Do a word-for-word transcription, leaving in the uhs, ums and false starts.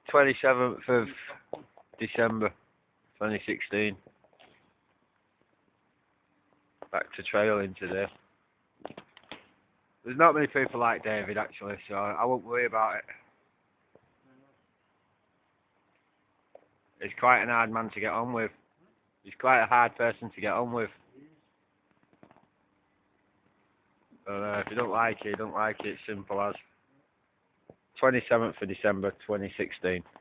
twenty-seventh of December twenty sixteen. Back to trailing today. There's not many people like David actually, so I won't worry about it. He's quite an hard man to get on with. He's quite a hard person to get on with. But, uh, if you don't like it, you don't like it. Simple as. twenty-seventh of December twenty sixteen.